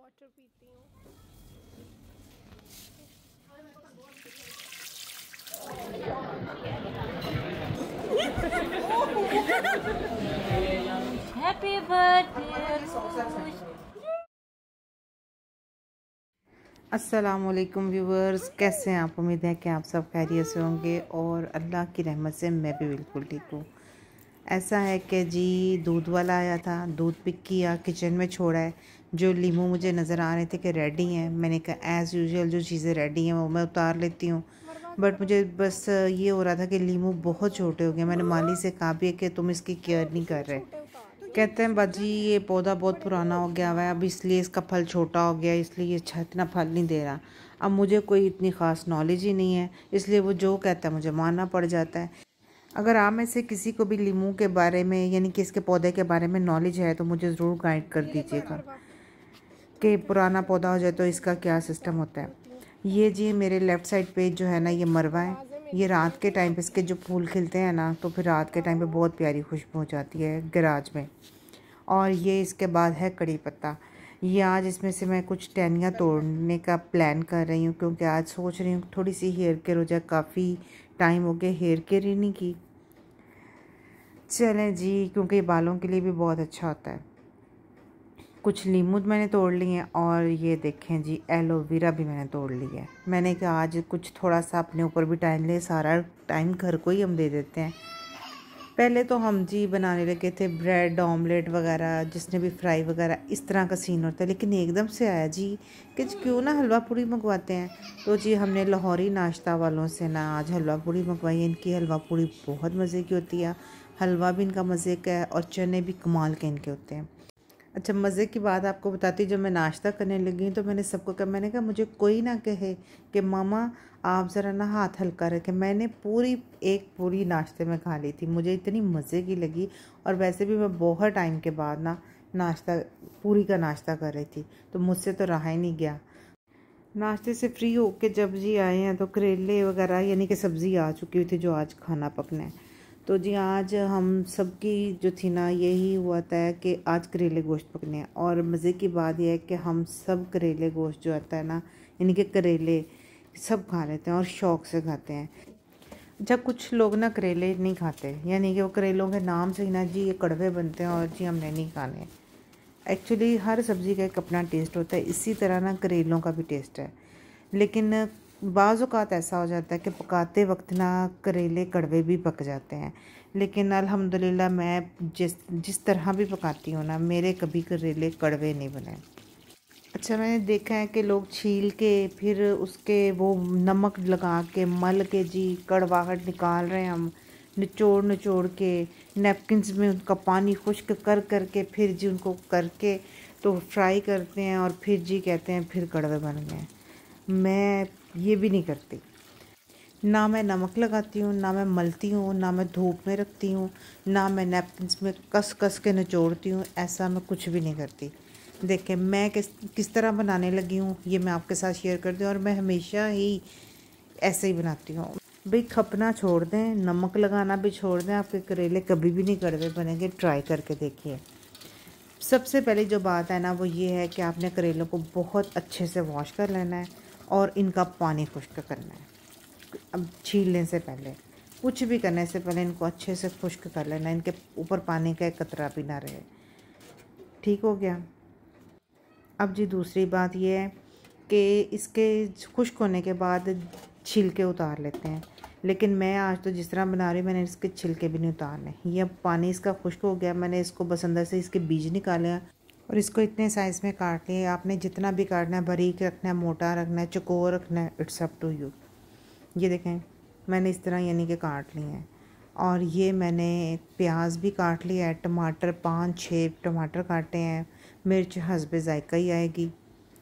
Water पीती हूँ। Happy birthday. अस्सलामुअलैकुम व्यूवर्स, कैसे हैं आप? उम्मीद है कि आप सब खैरियत से होंगे और अल्लाह की रहमत से मैं भी बिल्कुल ठीक हूँ। ऐसा है कि जी दूध वाला आया था, दूध पिक किया, किचन में छोड़ा है। जो लीमू मुझे नज़र आ रहे थे कि रेडी हैं, मैंने कहा एज़ यूजुअल जो चीज़ें रेडी हैं वो मैं उतार लेती हूँ। बट मुझे बस ये हो रहा था कि लीमू बहुत छोटे हो गए। मैंने माली से कहा भी है कि तुम इसकी केयर नहीं कर रहे। कहते हैं बाजी ये पौधा बहुत पुराना हो गया हुआ है, अब इसलिए इसका फल छोटा हो गया, इसलिए ये अच्छा इतना फल नहीं दे रहा। अब मुझे कोई इतनी ख़ास नॉलेज ही नहीं है, इसलिए वो जो कहता है मुझे मानना पड़ जाता है। अगर आप में से किसी को भी लीमू के बारे में यानी कि इसके पौधे के बारे में नॉलेज है तो मुझे ज़रूर गाइड कर दीजिएगा कि पुराना पौधा हो जाए तो इसका क्या सिस्टम होता है। ये जी मेरे लेफ़्ट साइड पे जो है ना ये मरवा है। ये रात के टाइम पे इसके जो फूल खिलते हैं ना तो फिर रात के टाइम पे बहुत प्यारी खुशबू हो जाती है गराज में। और ये इसके बाद है कड़ी पत्ता। ये आज इसमें से मैं कुछ टहनियाँ तोड़ने का प्लान कर रही हूँ क्योंकि आज सोच रही हूँ थोड़ी सी हेयर केयर हो जाए। काफ़ी टाइम हो गया हेयर केयर ही नहीं की। चलें जी, क्योंकि बालों के लिए भी बहुत अच्छा होता है। कुछ लीमू मैंने तोड़ लिए हैं और ये देखें जी एलोवेरा भी मैंने तोड़ लिया है। मैंने कहा आज कुछ थोड़ा सा अपने ऊपर भी टाइम ले, सारा टाइम घर को ही हम दे देते हैं। पहले तो हम जी बनाने लगे थे ब्रेड ऑमलेट वगैरह, जिसने भी फ्राई वगैरह इस तरह का सीन होता है, लेकिन एकदम से आया जी कि क्यों ना हलवा पूड़ी मंगवाते हैं। तो जी हमने लाहौरी नाश्ता वालों से ना आज हलवा पूड़ी मंगवाई है। इनकी हलवा पूड़ी बहुत मज़े की होती है, हलवा भी इनका मज़े का है और चने भी कमाल के इनके होते हैं। अच्छा, मज़े की बात आपको बताती हूँ, जब मैं नाश्ता करने लगी तो मैंने सबको कहा, मैंने कहा मुझे कोई ना कहे कि मामा आप ज़रा ना हाथ हल्का रखें। मैंने पूरी एक पूरी नाश्ते में खा ली थी, मुझे इतनी मज़े की लगी। और वैसे भी मैं बहुत टाइम के बाद ना नाश्ता पूरी का नाश्ता कर रही थी तो मुझसे तो रहा ही नहीं गया। नाश्ते से फ्री होके जब जी आए हैं तो करेले वगैरह यानी कि सब्ज़ी आ चुकी हुई थी जो आज खाना पकना है। तो जी आज हम सबकी जो थी ना यही हुआ था कि आज करेले गोश्त पकने हैं। और मज़े की बात यह है कि हम सब करेले गोश्त जो आता है ना यानी कि करेले सब खा लेते हैं और शौक़ से खाते हैं। जब कुछ लोग ना करेले नहीं खाते यानी कि वो करेलों के नाम से ही ना जी ये कड़वे बनते हैं और जी हमने नहीं खाने। एक्चुअली हर सब्ज़ी का एक अपना टेस्ट होता है, इसी तरह ना करेलों का भी टेस्ट है। लेकिन बाज़ औक़ात ऐसा हो जाता है कि पकाते वक्त ना करेले कड़वे भी पक जाते हैं, लेकिन अल्हम्दुलिल्लाह मैं जिस तरह भी पकाती हूँ ना मेरे कभी करेले कड़वे नहीं बने। अच्छा, मैंने देखा है कि लोग छील के फिर उसके वो नमक लगा के मल के जी कड़वाहट निकाल रहे हैं। हम निचोड़ निचोड़ के नैपकिन्स में उनका पानी खुश्क कर कर के फिर जी उनको करके तो फ्राई करते हैं और फिर जी कहते हैं फिर कड़वे बन गए। मैं ये भी नहीं करती, ना मैं नमक लगाती हूँ, ना मैं मलती हूँ, ना मैं धूप में रखती हूँ, ना मैं नैपकिन्स में कस कस के निचोड़ती हूँ। ऐसा मैं कुछ भी नहीं करती। देखें मैं किस तरह बनाने लगी हूँ ये मैं आपके साथ शेयर करती हूँ और मैं हमेशा ही ऐसे ही बनाती हूँ। भाई खपना छोड़ दें, नमक लगाना भी छोड़ दें, आपके करेले कभी भी नहीं कड़वे बनेंगे। ट्राई करके देखिए। सबसे पहले जो बात है ना वो ये है कि आपने करेलों को बहुत अच्छे से वॉश कर लेना है और इनका पानी खुश्क करना है। अब छीलने से पहले कुछ भी करने से पहले इनको अच्छे से खुश्क कर लेना, इनके ऊपर पानी का एक कतरा भी ना रहे। ठीक हो गया। अब जी दूसरी बात ये है कि इसके खुश्क होने के बाद छिलके उतार लेते हैं, लेकिन मैं आज तो जिस तरह बना रही हूँ मैंने इसके छिलके भी नहीं उतारने। ये अब पानी इसका खुश्क हो गया, मैंने इसको बस अंदर से इसके बीज निकाले हैं और इसको इतने साइज़ में काट लिए। आपने जितना भी काटना है, बारीक रखना है, मोटा रखना है, चौकोर रखना है, इट्स अप टू यू। ये देखें मैंने इस तरह यानी कि काट लिए हैं। और ये मैंने प्याज भी काट लिया है, टमाटर 5-6 टमाटर काटे हैं, मिर्च हस्बे जायका ही आएगी।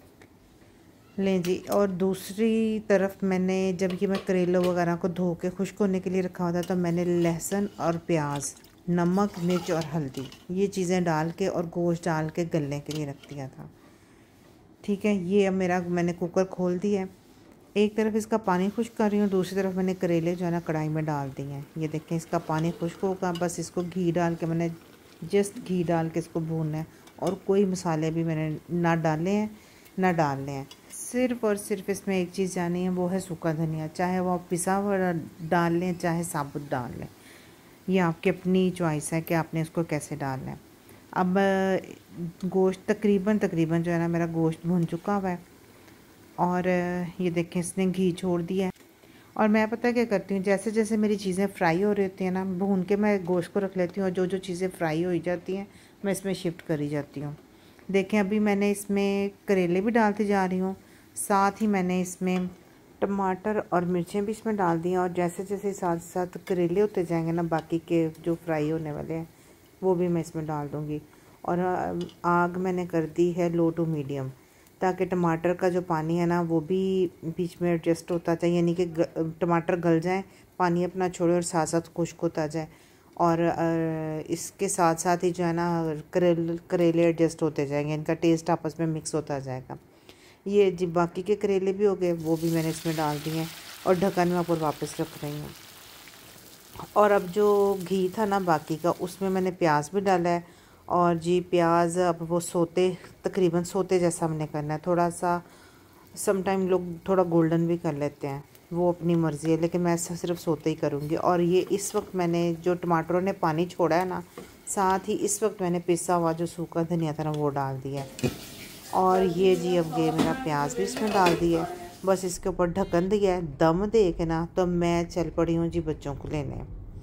लें जी, और दूसरी तरफ मैंने जब ये मैं करेलों वगैरह को धो के खुश्क होने के लिए रखा हुआ था तो मैंने लहसुन और प्याज, नमक, मिर्च और हल्दी ये चीज़ें डाल के और गोश्त डाल के गलने के लिए रख दिया था। ठीक है, ये अब मेरा मैंने कुकर खोल दिया है। एक तरफ इसका पानी खुश्क कर रही हूँ, दूसरी तरफ मैंने करेले जो है ना कढ़ाई में डाल दिए हैं। ये देखें इसका पानी खुश्क होगा, बस इसको घी डाल के मैंने जस्ट घी डाल के इसको भूनना है और कोई मसाले भी मैंने ना डाले हैं, ना डालने हैं। सिर्फ़ और सिर्फ इसमें एक चीज़ जानी है, वो है सूखा धनिया। चाहे वो आप पिसा हुआ डाल लें, चाहे साबुत डाल लें, ये आपकी अपनी चॉइस है कि आपने इसको कैसे डालना है। अब गोश्त तकरीबन जो है ना, मेरा गोश्त भुन चुका हुआ है और ये देखें इसने घी छोड़ दिया है। और मैं पता क्या करती हूँ, जैसे जैसे मेरी चीज़ें फ्राई हो रही होती हैं ना, भून के मैं गोश्त को रख लेती हूँ और जो जो चीज़ें फ्राई हो जाती हैं मैं इसमें शिफ्ट करी जाती हूँ। देखें अभी मैंने इसमें करेले भी डालती जा रही हूँ, साथ ही मैंने इसमें टमाटर और मिर्चें भी इसमें डाल दी हैं। और जैसे जैसे साथ साथ करेले होते जाएंगे ना, बाकी के जो फ्राई होने वाले हैं वो भी मैं इसमें डाल दूँगी। और आग मैंने कर दी है लो टू मीडियम, ताकि टमाटर का जो पानी है ना वो भी बीच में एडजस्ट होता जाए, यानी कि टमाटर गल जाए, पानी अपना छोड़े और साथ साथ खुश्क होता जाए। और इसके साथ साथ ही जो है ना करेले एडजस्ट होते जाएंगे, इनका टेस्ट आपस में मिक्स होता जाएगा। ये जी बाकी के करेले भी हो गए, वो भी मैंने इसमें डाल दिए हैं और ढक्कन में ऊपर वापस रख रही हूँ। और अब जो घी था ना बाकी का, उसमें मैंने प्याज भी डाला है। और जी प्याज अब वो तकरीबन सोते जैसा हमने करना है, थोड़ा सा समटाइम लोग थोड़ा गोल्डन भी कर लेते हैं, वो अपनी मर्ज़ी है, लेकिन मैं सिर्फ सोते ही करूँगी। और ये इस वक्त मैंने जो टमाटरों ने पानी छोड़ा है ना, साथ ही इस वक्त मैंने पिसा हुआ जो सूखा धनिया था ना वो डाल दिया है। और ये जी अब ये मेरा प्याज भी इसमें डाल दिया है, बस इसके ऊपर ढक्कन दिया है। दम दे के ना तो मैं चल पड़ी हूँ जी बच्चों को लेने।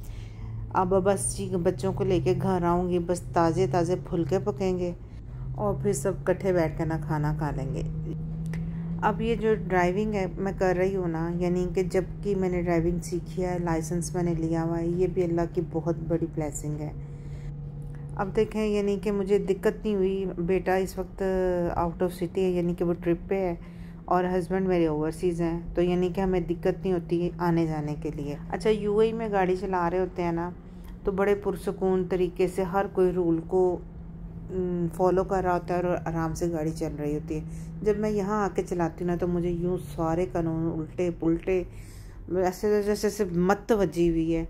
अब बस जी बच्चों को लेके घर आऊँगी, बस ताज़े ताज़े फुलके पकेंगे और फिर सब इकट्ठे बैठ कर ना खाना खा लेंगे। अब ये जो ड्राइविंग है मैं कर रही हूँ ना, यानी कि जब कि मैंने ड्राइविंग सीखी है, लाइसेंस मैंने लिया हुआ है, ये भी अल्लाह की बहुत बड़ी ब्लेसिंग है। अब देखें यानी कि मुझे दिक्कत नहीं हुई। बेटा इस वक्त आउट ऑफ सिटी है, यानी कि वो ट्रिप पे है, और हस्बैंड मेरे ओवरसीज़ हैं, तो यानी कि हमें दिक्कत नहीं होती आने जाने के लिए। अच्छा, यूएई में गाड़ी चला रहे होते हैं ना, तो बड़े पुरसकून तरीके से हर कोई रूल को फॉलो कर रहा होता है और आराम से गाड़ी चल रही होती है। जब मैं यहाँ आके चलाती हूँ ना, तो मुझे यूँ सारे कानून उल्टे पुल्टे ऐसे जैसे मत वजी हुई है।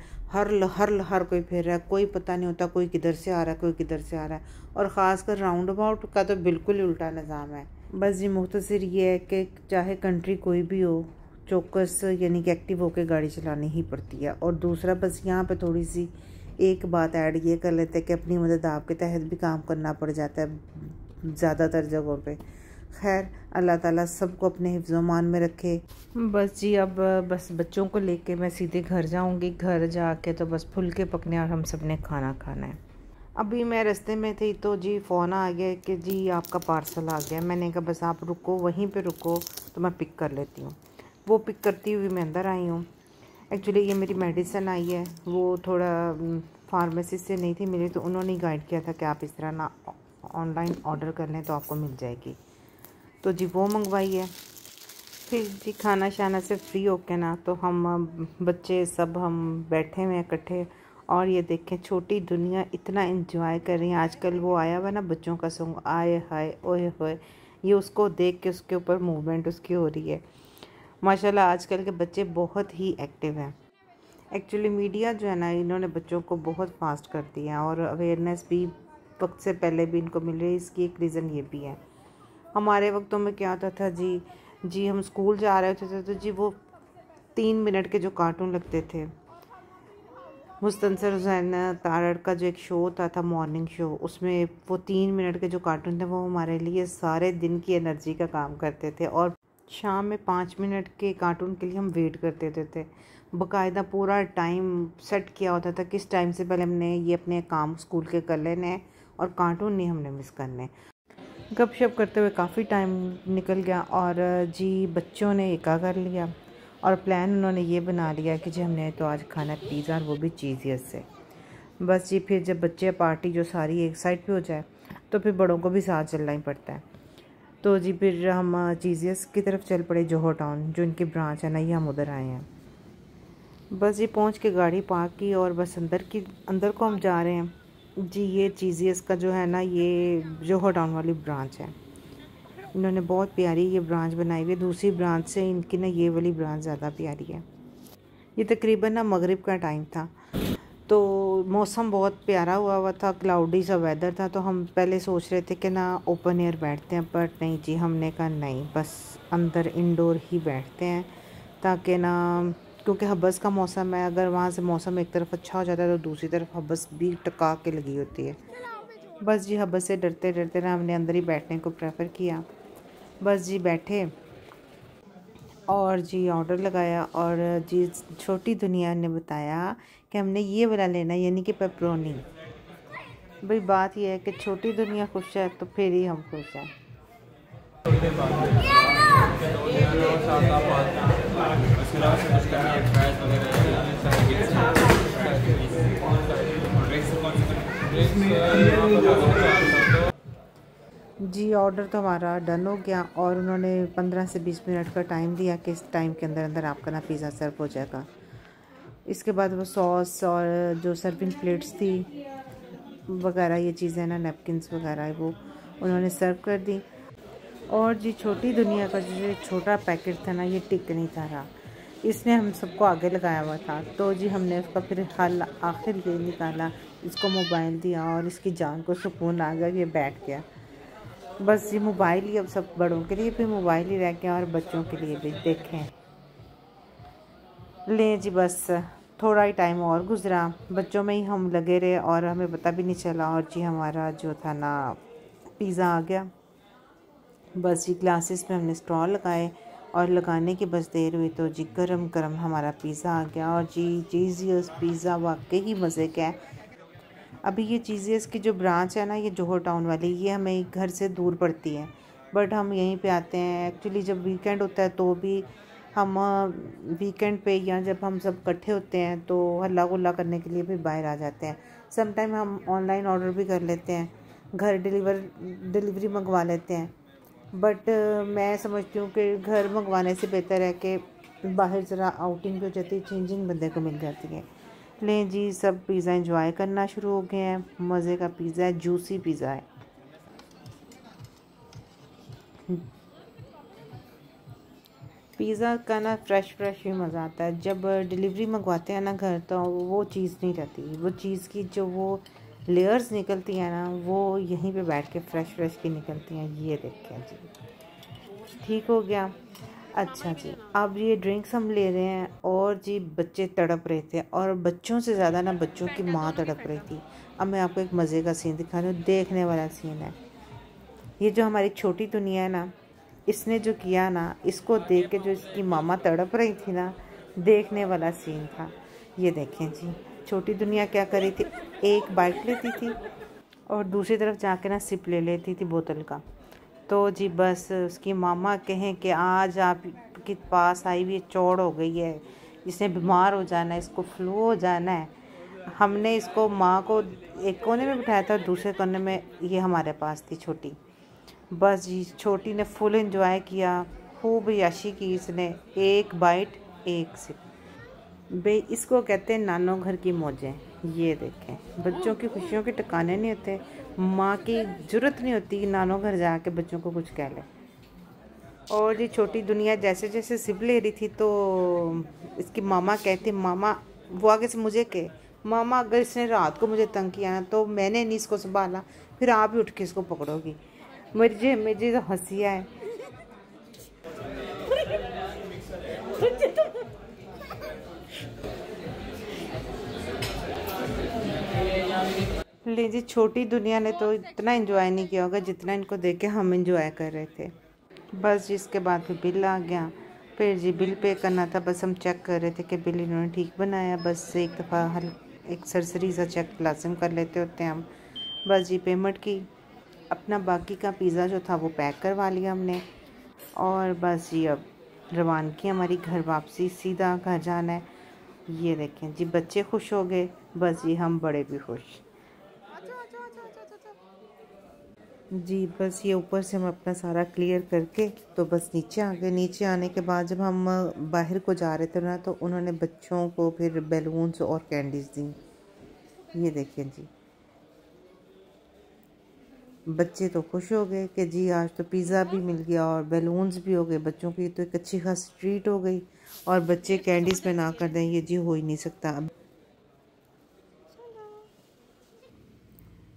हर कोई फिर रहा है, कोई पता नहीं होता कोई किधर से आ रहा है, कोई किधर से आ रहा है। और ख़ासकर राउंड अबाउट का तो बिल्कुल ही उल्टा निज़ाम है। बस जी मुख्तसर ये है कि चाहे कंट्री कोई भी हो, चौकस यानी कि एक्टिव होकर गाड़ी चलानी ही पड़ती है। और दूसरा बस यहाँ पे थोड़ी सी एक बात ऐड ये कर लेते हैं कि अपनी मदद आपके तहत भी काम करना पड़ जाता है ज़्यादातर जगहों पे। खैर अल्लाह ताला सबको अपने हिफ्ज़-ओ-मान में रखे। बस जी अब बस बच्चों को लेके मैं सीधे घर जाऊंगी। घर जाके तो बस फुलके पकने और हम सब ने खाना खाना है। अभी मैं रास्ते में थी तो जी फ़ोन आ गया कि जी आपका पार्सल आ गया। मैंने कहा बस आप रुको, वहीं पे रुको तो मैं पिक कर लेती हूँ। वो पिक करती हुई मैं अंदर आई हूँ। एक्चुअली ये मेरी मेडिसिन आई है, वो थोड़ा फार्मेसी से नहीं थी मिली, तो उन्होंने गाइड किया था कि आप इस तरह ना ऑनलाइन ऑर्डर कर लें तो आपको मिल जाएगी। तो जी वो मंगवाई है। फिर जी खाना शाना से फ्री होके ना तो हम बच्चे सब हम बैठे हुए हैं इकट्ठे, और ये देखें छोटी दुनिया इतना एंजॉय कर रही है। आजकल वो आया हुआ ना बच्चों का सॉन्ग, आए हाय ओए होए, ये उसको देख के उसके ऊपर मूवमेंट उसकी हो रही है। माशाल्लाह आजकल के बच्चे बहुत ही एक्टिव हैं। एक्चुअली मीडिया जो है ना, इन्होंने बच्चों को बहुत फास्ट कर दिया और अवेयरनेस भी वक्त से पहले भी इनको मिल रही है। इसकी एक रीज़न ये भी है। हमारे वक्तों में क्या होता था जी हम स्कूल जा रहे होते थे तो जी वो 3 मिनट के जो कार्टून लगते थे, मुस्तनसर हुसैन तारड़ का जो एक शो होता था मॉर्निंग शो, उसमें वो 3 मिनट के जो कार्टून थे वो हमारे लिए सारे दिन की एनर्जी का काम करते थे। और शाम में 5 मिनट के कार्टून के लिए हम वेट करते थे। बाकायदा पूरा टाइम सेट किया होता था, किस टाइम से पहले हमने ये अपने काम स्कूल के कर लेने हैं और कार्टून नहीं हमने मिस करने। गपशप करते हुए काफ़ी टाइम निकल गया और जी बच्चों ने एका कर लिया और प्लान उन्होंने ये बना लिया कि जी हमने तो आज खाना पिज़्ज़ा, और वो भी चीज़ियस से। बस जी फिर जब बच्चे पार्टी जो सारी एक साइड पे हो जाए तो फिर बड़ों को भी साथ चलना ही पड़ता है। तो जी फिर हम चीज़ियस की तरफ चल पड़े, जोहर टाउन जो इनकी ब्रांच है ना, ये हम उधर आए हैं। बस जी पहुँच के गाड़ी पार्क की और बस अंदर को हम जा रहे हैं। जी ये चीज़ियस का जो है ना, ये जोहर टाउन वाली ब्रांच है। इन्होंने बहुत प्यारी ये ब्रांच बनाई हुई है, दूसरी ब्रांच से इनकी ना ये वाली ब्रांच ज़्यादा प्यारी है। ये तकरीबन ना मगरिब का टाइम था, तो मौसम बहुत प्यारा हुआ था, क्लाउडी सा वेदर था। तो हम पहले सोच रहे थे कि ना ओपन एयर बैठते हैं, बट नहीं जी, हमने कहा नहीं, बस अंदर इंडोर ही बैठते हैं, ताकि ना, क्योंकि हबस का मौसम है, अगर वहाँ से मौसम एक तरफ अच्छा हो जाता है तो दूसरी तरफ हबस भी टका के लगी होती है। बस जी हबस से डरते डरते ना हमने अंदर ही बैठने को प्रेफर किया। बस जी बैठे और जी ऑर्डर लगाया, और जी छोटी दुनिया ने बताया कि हमने ये वाला लेना, यानी कि पेपरोनी। भाई बात यह है कि छोटी दुनिया खुश है तो फिर ही हम खुश हैं। जी ऑर्डर तो हमारा डन हो गया, और उन्होंने 15 से 20 मिनट का टाइम दिया कि इस टाइम के अंदर अंदर आपका ना पिज़्ज़ा सर्व हो जाएगा। इसके बाद वो सॉस और जो सर्विंग प्लेट्स थी वगैरह, ये चीज़ें ना, नैपकिन्स वगैरह, वो उन्होंने सर्व कर दी। और जी छोटी दुनिया का जो छोटा पैकेट था ना, ये टिक नहीं था रहा, इसने हम सबको आगे लगाया हुआ था। तो जी हमने उसका फिर हल आखिर ये निकाला, इसको मोबाइल दिया और इसकी जान को सुकून आ गया, ये बैठ गया। बस ये मोबाइल ही अब सब बड़ों के लिए भी मोबाइल ही रह गया और बच्चों के लिए भी। देखें ले जी, बस थोड़ा ही टाइम और गुजरा, बच्चों में ही हम लगे रहे और हमें पता भी नहीं चला, और जी हमारा जो था ना पिज़्ज़ा आ गया। बस जी ग्लासेस में हमने स्टॉल लगाए, और लगाने की बस देर हुई तो जी गरम गरम हमारा पिज़्ज़ा आ गया। और जी चीज़ियस पिज़्ज़ा वाकई ही मज़े का है। अभी ये चीज़ियस की जो ब्रांच है ना, ये जोहर टाउन वाली, ये हमें घर से दूर पड़ती है, बट हम यहीं पे आते हैं। एक्चुअली जब वीकेंड होता है तो भी हम वीकेंड पे, या जब हम सब इकट्ठे होते हैं तो हल्ला गुल्ला करने के लिए भी बाहर आ जाते हैं। समटाइम हम ऑनलाइन ऑर्डर भी कर लेते हैं, घर डिलीवरी मंगवा लेते हैं, बट मैं समझती हूँ कि घर मंगवाने से बेहतर है कि बाहर ज़रा आउटिंग भी हो जाती है, चेंजिंग बंदे को मिल जाती है। लें जी, सब पिज़्ज़ा एंजॉय करना शुरू हो गए हैं। मज़े का पिज़्ज़ा है, जूसी पिज़्ज़ा है। पिज़्ज़ा का ना फ्रेश ही मज़ा आता है। जब डिलीवरी मंगवाते हैं ना घर, तो वो चीज़ नहीं रहती, वो चीज़ की जो वो लेयर्स निकलती हैं ना, वो यहीं पे बैठ के फ्रेश की निकलती हैं। ये देखें जी, ठीक हो गया। अच्छा जी, अब ये ड्रिंक्स हम ले रहे हैं, और जी बच्चे तड़प रहे थे, और बच्चों से ज़्यादा ना बच्चों की माँ तड़प रही थी। अब मैं आपको एक मज़े का सीन दिखा रही हूँ, देखने वाला सीन है। ये जो हमारी छोटी दुनिया है ना, इसने जो किया ना, इसको देख के जो इसकी मामा तड़प रही थी ना, देखने वाला सीन था। ये देखें जी, छोटी दुनिया क्या कर रही थी, एक बाइट लेती थी और दूसरी तरफ जाके ना सिप ले लेती थी बोतल का। तो जी बस उसकी मामा कहें कि आज आपके पास आई हुई चौड़ हो गई है, इसने बीमार हो जाना है, इसको फ्लू हो जाना है। हमने इसको माँ को एक कोने में बिठाया था और दूसरे कोने में ये हमारे पास थी छोटी। बस जी छोटी ने फुल एंजॉय किया, खूब याशी की इसने, एक बाइट एक सिप। बे इसको कहते हैं नानो घर की मौजें। ये देखें, बच्चों की खुशियों के ठिकाने नहीं होते, माँ की ज़रूरत नहीं होती कि नानो घर जाके बच्चों को कुछ कह ले। और ये छोटी दुनिया जैसे जैसे सिप ले रही थी तो इसकी मामा कहती, मामा वो आगे से मुझे कहे, मामा अगर इसने रात को मुझे तंग किया ना तो मैंने नहीं इसको संभाला, फिर आप ही उठ के इसको पकड़ोगी। मुझे तो हंसी आए। ले जी, छोटी दुनिया ने तो इतना एंजॉय नहीं किया होगा जितना इनको देख के हम एंजॉय कर रहे थे। बस जी इसके बाद फिर बिल आ गया, फिर जी बिल पे करना था। बस हम चेक कर रहे थे कि बिल इन्होंने ठीक बनाया, बस एक दफ़ा हल एक सरसरी सा चेक लाजिम कर लेते होते हैं हम। बस जी पेमेंट की, अपना बाकी का पिज़्ज़ा जो था वो पैक करवा लिया हमने, और बस जी अब रवानगी हमारी घर वापसी, सीधा घर जाना है। ये देखें जी, बच्चे खुश हो गए, बस जी हम बड़े भी खुश। जी बस ये ऊपर से हम अपना सारा क्लियर करके तो बस नीचे आ गए। नीचे आने के बाद जब हम बाहर को जा रहे थे ना, तो उन्होंने बच्चों को फिर बैलून्स और कैंडीज़ दी। ये देखें जी, बच्चे तो खुश हो गए कि जी आज तो पिज़्ज़ा भी मिल गया और बैलून्स भी हो गए। बच्चों की तो एक अच्छी खासी ट्रीट हो गई, और बच्चे कैंडीज़ पे ना कर दें, ये जी हो ही नहीं सकता।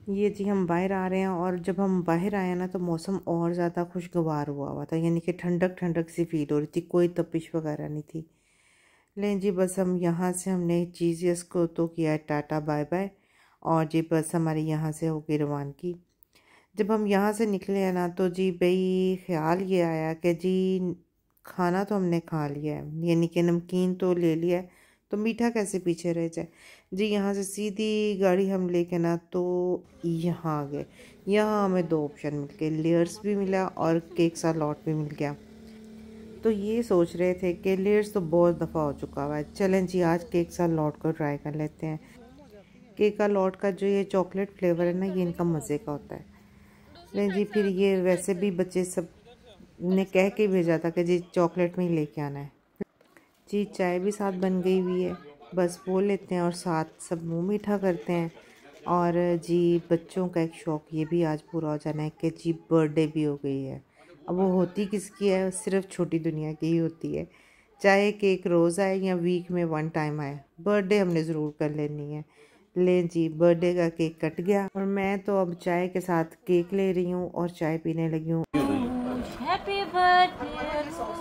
ये जी हम बाहर आ रहे हैं और जब हम बाहर आए ना तो मौसम और ज़्यादा खुशगवार हुआ था, यानी कि ठंडक ठंडक सी फील हो रही थी, कोई तपिश वगैरह नहीं थी। लें जी बस हम यहाँ से हमने जीजीएस को तो किया टाटा बाय बाय और जी बस हमारी यहाँ से हो गई रवानगी। जब हम यहाँ से निकले हैं ना तो जी भाई ख्याल ये आया कि जी खाना तो हमने खा लिया है, यानी कि नमकीन तो ले लिया है, तो मीठा कैसे पीछे रह जाए। जी यहाँ से सीधी गाड़ी हम लेके ना तो यहाँ आ गए। यहाँ हमें दो ऑप्शन मिल गए, लेयर्स भी मिला और केक सा लॉट भी मिल गया। तो ये सोच रहे थे कि लेयर्स तो बहुत दफ़ा हो चुका हुआ है, चलें जी आज केक सा लॉट को ट्राई कर लेते हैं। केक का लॉट का जो ये चॉकलेट फ्लेवर है ना, ये इनका मज़े का होता है। नहीं जी फिर ये वैसे भी बच्चे सब ने कह के भेजा था कि जी चॉकलेट में ही लेके आना है। जी चाय भी साथ बन गई हुई है, बस वो लेते हैं और साथ सब मुंह मीठा करते हैं। और जी बच्चों का एक शौक़ ये भी आज पूरा हो जाना है कि जी बर्थडे भी हो गई है। अब वो होती किसकी है, सिर्फ छोटी दुनिया की ही होती है। चाहे केक रोज़ आए या वीक में वन टाइम आए, बर्थडे हमने ज़रूर कर लेनी है। ले जी बर्थडे का केक कट गया और मैं तो अब चाय के साथ केक ले रही हूँ और चाय पीने लगी हूँ। Happy birthday.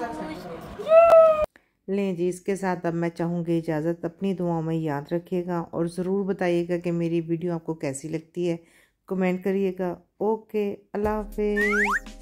लें जी इसके साथ अब मैं चाहूँगी इजाज़त, अपनी दुआओं में याद रखिएगा और ज़रूर बताइएगा कि मेरी वीडियो आपको कैसी लगती है, कमेंट करिएगा। ओके, अल्लाह हाफिज़।